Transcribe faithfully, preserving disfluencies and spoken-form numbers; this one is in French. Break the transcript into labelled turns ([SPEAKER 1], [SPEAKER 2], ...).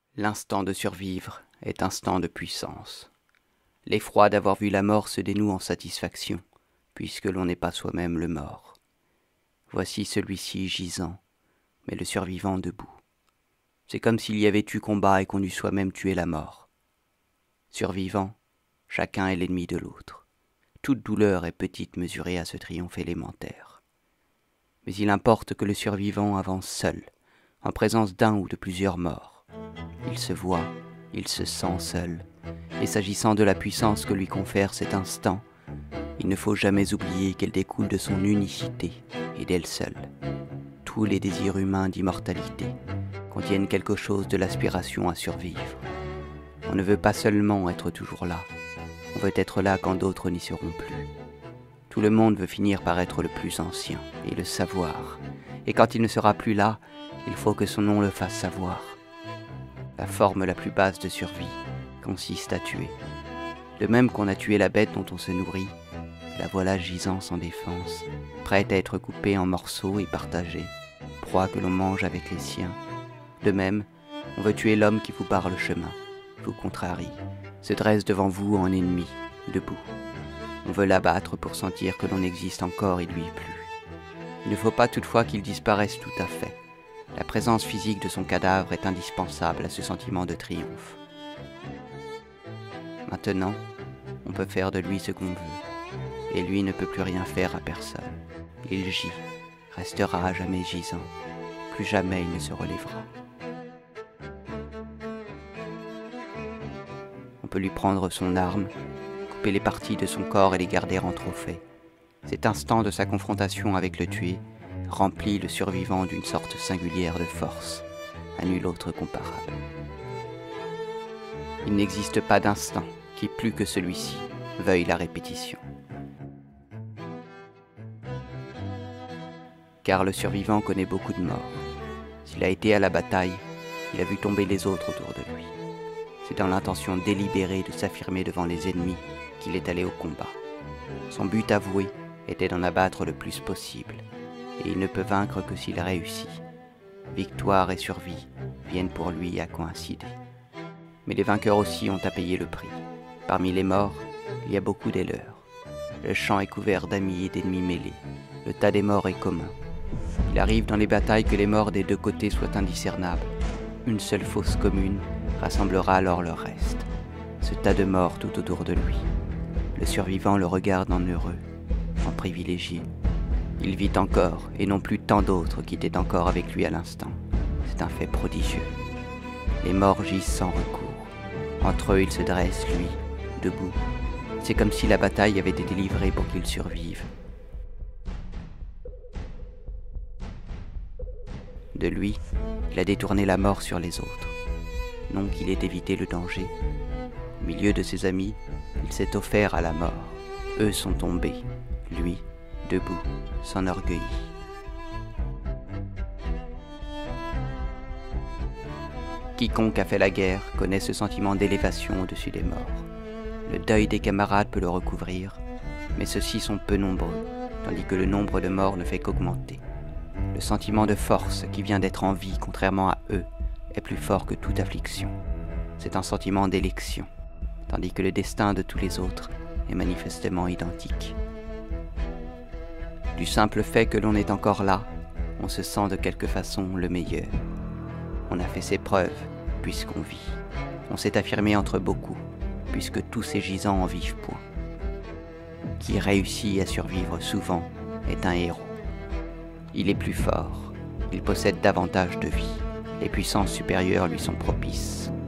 [SPEAKER 1] L'instant de survivre est instant de puissance. L'effroi d'avoir vu la mort se dénoue en satisfaction, puisque l'on n'est pas soi-même le mort. Voici celui-ci gisant, mais le survivant debout. C'est comme s'il y avait eu combat et qu'on eût soi-même tué la mort. Survivant, chacun est l'ennemi de l'autre. Toute douleur est petite mesurée à ce triomphe élémentaire. Mais il importe que le survivant avance seul, en présence d'un ou de plusieurs morts. Il se voit, il se sent seul, et s'agissant de la puissance que lui confère cet instant, il ne faut jamais oublier qu'elle découle de son unicité et d'elle seule. Tous les désirs humains d'immortalité contiennent quelque chose de l'aspiration à survivre. On ne veut pas seulement être toujours là, on veut être là quand d'autres n'y seront plus. Tout le monde veut finir par être le plus ancien et le savoir, et quand il ne sera plus là, il faut que son nom le fasse savoir. La forme la plus basse de survie consiste à tuer. De même qu'on a tué la bête dont on se nourrit, la voilà gisant sans défense, prête à être coupée en morceaux et partagée, proie que l'on mange avec les siens. De même, on veut tuer l'homme qui vous barre le chemin, vous contrarie, se dresse devant vous en ennemi, debout. On veut l'abattre pour sentir que l'on existe encore et lui plus. Il ne faut pas toutefois qu'il disparaisse tout à fait. La présence physique de son cadavre est indispensable à ce sentiment de triomphe. Maintenant, on peut faire de lui ce qu'on veut, et lui ne peut plus rien faire à personne. Il gît, restera à jamais gisant, plus jamais il ne se relèvera. On peut lui prendre son arme, couper les parties de son corps et les garder en trophée. Cet instant de sa confrontation avec le tué remplit le survivant d'une sorte singulière de force, à nul autre comparable. Il n'existe pas d'instant qui, plus que celui-ci, veuille la répétition. Car le survivant connaît beaucoup de morts. S'il a été à la bataille, il a vu tomber les autres autour de lui. C'est dans l'intention délibérée de s'affirmer devant les ennemis qu'il est allé au combat. Son but avoué était d'en abattre le plus possible, et il ne peut vaincre que s'il réussit. Victoire et survie viennent pour lui à coïncider. Mais les vainqueurs aussi ont à payer le prix. Parmi les morts, il y a beaucoup des leurs. Le champ est couvert d'amis et d'ennemis mêlés. Le tas des morts est commun. Il arrive dans les batailles que les morts des deux côtés soient indiscernables. Une seule fosse commune rassemblera alors le reste. Ce tas de morts tout autour de lui. Le survivant le regarde en heureux, en privilégié. Il vit encore, et non plus tant d'autres qui étaient encore avec lui à l'instant. C'est un fait prodigieux. Les morts gisent sans recours. Entre eux, il se dresse, lui, debout. C'est comme si la bataille avait été livrée pour qu'il survive. De lui, il a détourné la mort sur les autres. Non qu'il ait évité le danger. Au milieu de ses amis, il s'est offert à la mort. Eux sont tombés. Lui, debout, s'enorgueillit. Quiconque a fait la guerre connaît ce sentiment d'élévation au-dessus des morts. Le deuil des camarades peut le recouvrir, mais ceux-ci sont peu nombreux, tandis que le nombre de morts ne fait qu'augmenter. Le sentiment de force qui vient d'être en vie, contrairement à eux, est plus fort que toute affliction. C'est un sentiment d'élection, tandis que le destin de tous les autres est manifestement identique. Du simple fait que l'on est encore là, on se sent de quelque façon le meilleur. On a fait ses preuves, puisqu'on vit. On s'est affirmé entre beaucoup, puisque tous ces gisants en vivent point. Qui réussit à survivre souvent est un héros. Il est plus fort, il possède davantage de vie, les puissances supérieures lui sont propices.